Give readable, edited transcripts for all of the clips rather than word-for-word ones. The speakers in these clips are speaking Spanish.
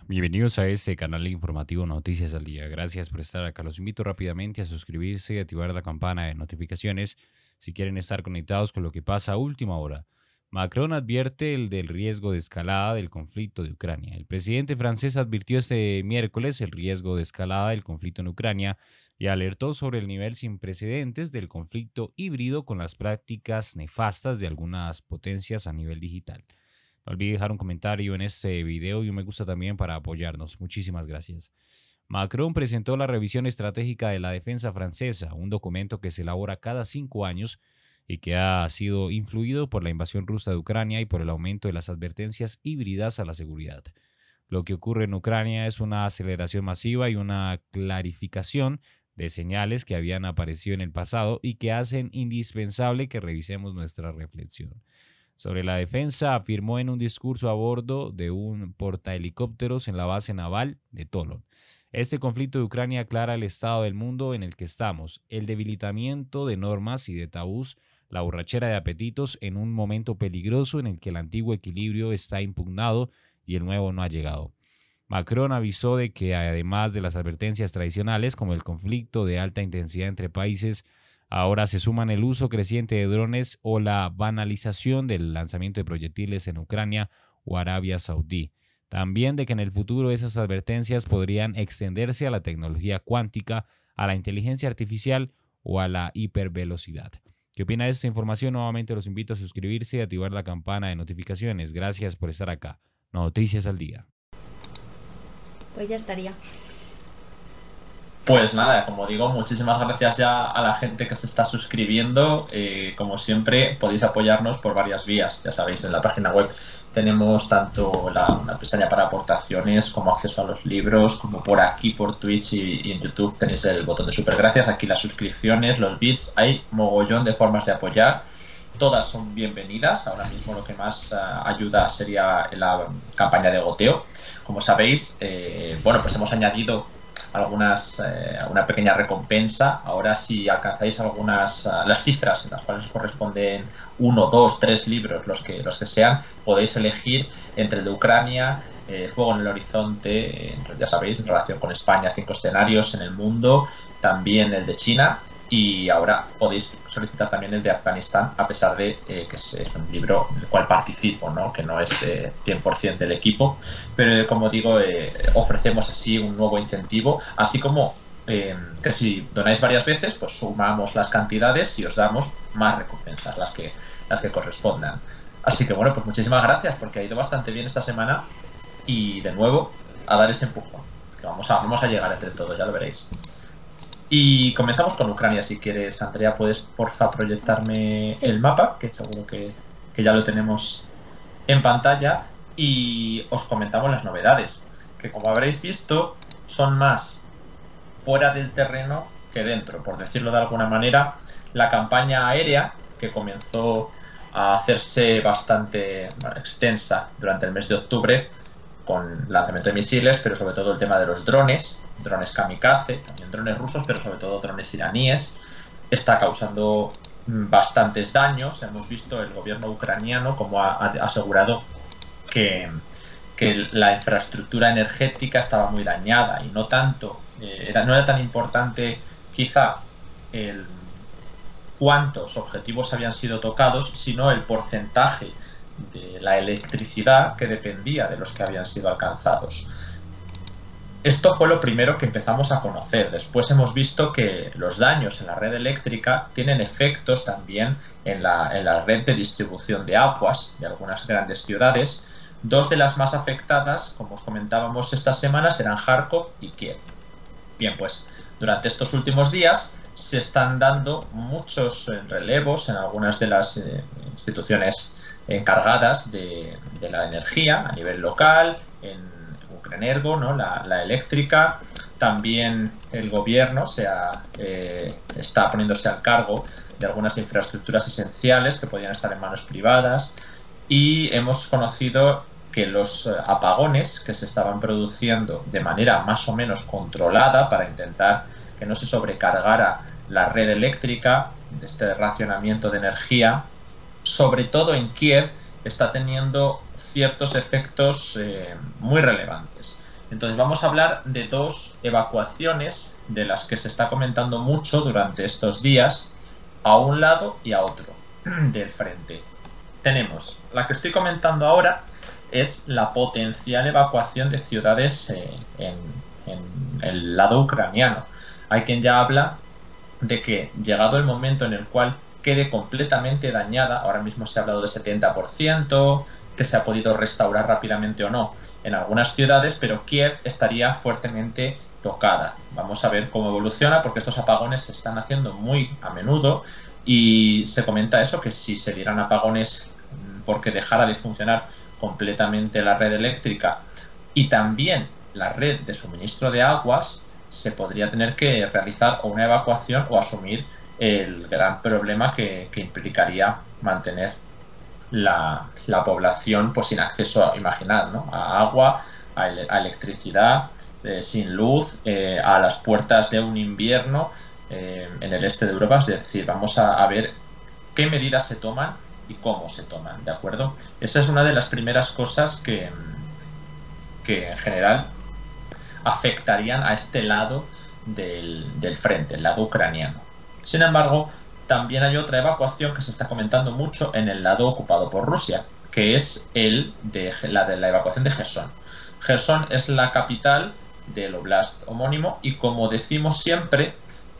Bienvenidos a este canal informativo Noticias al Día. Gracias por estar acá. Los invito rápidamente a suscribirse y activar la campana de notificaciones si quieren estar conectados con lo que pasa a última hora. Macron advierte del riesgo de escalada del conflicto de Ucrania. El presidente francés advirtió este miércoles el riesgo de escalada del conflicto en Ucrania y alertó sobre el nivel sin precedentes del conflicto híbrido con las prácticas nefastas de algunas potencias a nivel digital. No olvide dejar un comentario en este video y un me gusta también para apoyarnos. Muchísimas gracias. Macron presentó la revisión estratégica de la defensa francesa, un documento que se elabora cada 5 años y que ha sido influido por la invasión rusa de Ucrania y por el aumento de las advertencias híbridas a la seguridad. Lo que ocurre en Ucrania es una aceleración masiva y una clarificación de señales que habían aparecido en el pasado y que hacen indispensable que revisemos nuestra reflexión. Sobre la defensa, afirmó en un discurso a bordo de un portahelicópteros en la base naval de Tolon. Este conflicto de Ucrania aclara el estado del mundo en el que estamos, el debilitamiento de normas y de tabús, la borrachera de apetitos en un momento peligroso en el que el antiguo equilibrio está impugnado y el nuevo no ha llegado. Macron avisó de que además de las advertencias tradicionales como el conflicto de alta intensidad entre países, ahora se suman el uso creciente de drones o la banalización del lanzamiento de proyectiles en Ucrania o Arabia Saudí. También de que en el futuro esas advertencias podrían extenderse a la tecnología cuántica, a la inteligencia artificial o a la hipervelocidad. ¿Qué opina de esta información? Nuevamente los invito a suscribirse y activar la campana de notificaciones. Gracias por estar acá. Noticias al día. Pues ya estaría. Pues nada, como digo, muchísimas gracias ya a la gente que se está suscribiendo. Como siempre, podéis apoyarnos por varias vías. Ya sabéis, en la página web tenemos tanto una pestaña para aportaciones como acceso a los libros, como por aquí, por Twitch y en YouTube tenéis el botón de super gracias. Aquí las suscripciones, los bits, hay mogollón de formas de apoyar. Todas son bienvenidas. Ahora mismo lo que más ayuda sería la campaña de goteo. Como sabéis, bueno, pues hemos añadido una pequeña recompensa. Ahora si alcanzáis las cifras en las cuales os corresponden 1, 2, 3 libros, los que sean, podéis elegir entre el de Ucrania, Fuego en el Horizonte, ya sabéis, en relación con España, 5 escenarios en el mundo, también el de China. Y ahora podéis solicitar también el de Afganistán, a pesar de que es un libro en el cual participo, ¿no? Que no es 100% del equipo. Pero como digo, ofrecemos así un nuevo incentivo, así como que si donáis varias veces, pues sumamos las cantidades y os damos más recompensas, las que correspondan. Así que bueno, pues muchísimas gracias, porque ha ido bastante bien esta semana. Y de nuevo, a dar ese empujón, que vamos a llegar entre todos, ya lo veréis. Y comenzamos con Ucrania, si quieres. Andrea, ¿puedes porfa proyectarme el mapa? Que seguro que ya lo tenemos en pantalla. Y os comentamos las novedades, que como habréis visto, son más fuera del terreno que dentro, por decirlo de alguna manera. La campaña aérea, que comenzó a hacerse bastante extensa durante el mes de octubre, con lanzamiento de misiles, pero sobre todo el tema de los drones kamikaze, también drones rusos, pero sobre todo drones iraníes, está causando bastantes daños. Hemos visto el gobierno ucraniano como ha asegurado que la infraestructura energética estaba muy dañada y no era tan importante quizá cuántos objetivos habían sido tocados, sino el porcentaje de la electricidad que dependía de los que habían sido alcanzados. Esto fue lo primero que empezamos a conocer. Después hemos visto que los daños en la red eléctrica tienen efectos también en la red de distribución de aguas de algunas grandes ciudades. Dos de las más afectadas, como os comentábamos estas semanas, eran Kharkov y Kiev. Bien, pues durante estos últimos días se están dando muchos relevos en algunas de las instituciones encargadas de la energía a nivel local, en Ukrenergo, ¿no? la eléctrica. También el gobierno está poniéndose al cargo de algunas infraestructuras esenciales que podían estar en manos privadas, y hemos conocido que los apagones que se estaban produciendo de manera más o menos controlada para intentar que no se sobrecargara la red eléctrica, este racionamiento de energía, sobre todo en Kiev, está teniendo ciertos efectos muy relevantes. Entonces vamos a hablar de dos evacuaciones de las que se está comentando mucho durante estos días, a un lado y a otro del frente. Tenemos la que estoy comentando ahora, es la potencial evacuación de ciudades en el lado ucraniano. Hay quien ya habla de que, llegado el momento en el cual quede completamente dañada, ahora mismo se ha hablado de 70%, que se ha podido restaurar rápidamente o no en algunas ciudades, pero Kiev estaría fuertemente tocada. Vamos a ver cómo evoluciona, porque estos apagones se están haciendo muy a menudo y se comenta eso, que si se dieran apagones porque dejara de funcionar completamente la red eléctrica y también la red de suministro de aguas, se podría tener que realizar o una evacuación o asumir el gran problema que implicaría mantener la población pues sin acceso, imaginad, ¿no?, a agua, a electricidad, sin luz, a las puertas de un invierno en el este de Europa. Es decir, vamos a ver qué medidas se toman y cómo se toman, ¿de acuerdo? Esa es una de las primeras cosas que en general afectarían a este lado del frente, el lado ucraniano. Sin embargo, también hay otra evacuación que se está comentando mucho en el lado ocupado por Rusia, que es la de la evacuación de Jersón. Jersón es la capital del oblast homónimo y, como decimos siempre,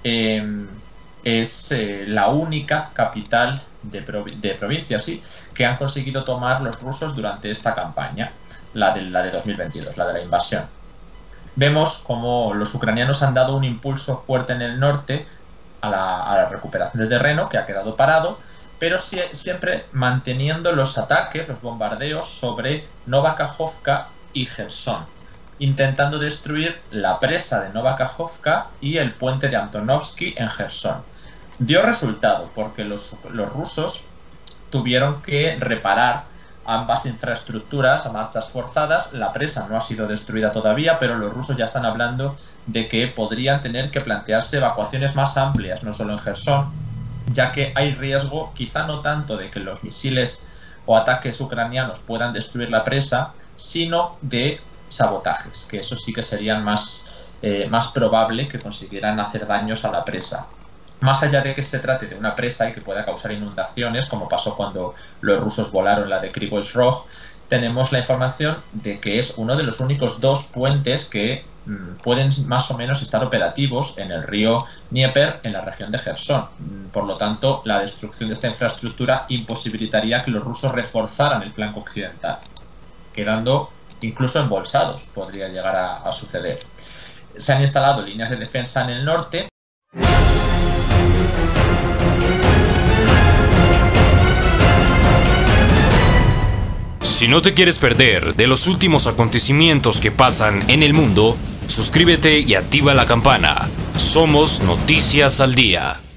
es la única capital de provincia, ¿sí?, que han conseguido tomar los rusos durante esta campaña, la de 2022, la de la invasión. Vemos como los ucranianos han dado un impulso fuerte en el norte a la recuperación de terreno, que ha quedado parado, pero siempre manteniendo los ataques, los bombardeos sobre Nova Kakhovka y Jersón, intentando destruir la presa de Nova Kakhovka y el puente de Antonovsky en Jersón. Dio resultado, porque los rusos tuvieron que reparar ambas infraestructuras a marchas forzadas. La presa no ha sido destruida todavía, pero los rusos ya están hablando de que podrían tener que plantearse evacuaciones más amplias, no solo en Jersón, ya que hay riesgo, quizá no tanto de que los misiles o ataques ucranianos puedan destruir la presa, sino de sabotajes, que eso sí que serían más probable que consiguieran hacer daños a la presa. Más allá de que se trate de una presa y que pueda causar inundaciones, como pasó cuando los rusos volaron la de Kryvyi Rih, tenemos la información de que es uno de los únicos dos puentes que pueden más o menos estar operativos en el río Dnieper, en la región de Jersón. Por lo tanto, la destrucción de esta infraestructura imposibilitaría que los rusos reforzaran el flanco occidental, quedando incluso embolsados, podría llegar a suceder. Se han instalado líneas de defensa en el norte. Si no te quieres perder de los últimos acontecimientos que pasan en el mundo, suscríbete y activa la campana. Somos Noticias al Día.